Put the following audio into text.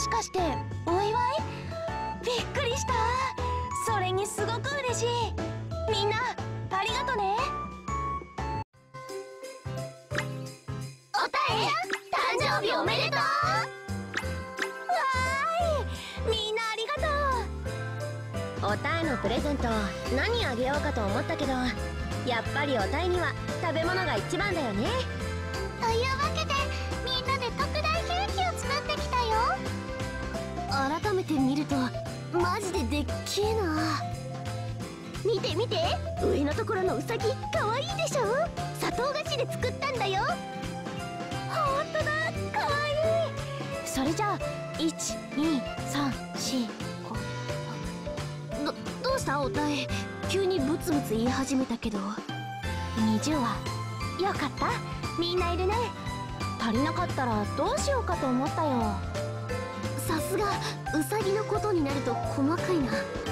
しかしてお祝い？びっくりした。それにすごく嬉しい。みんなありがとね。 おたえ、誕生日おめでとう。 わーい、みんなありがとう。おたえのプレゼント何あげようかと思ったけど、やっぱりおたえには食べ物が一番だよね。 というわけでみんなで特大ケーキを作ってきたよ。 改めて見るとマジででっけえな。見て見て、上のところのウサギかわいいでしょ。砂糖菓子で作ったんだよ。ほんとだ、かわいい。それじゃあ12345。どうしたおたえ、急にブツブツ言い始めたけど。20はよかった、みんないるね。足りなかったらどうしようかと思ったよ。さすがウサギのことになると細かいな。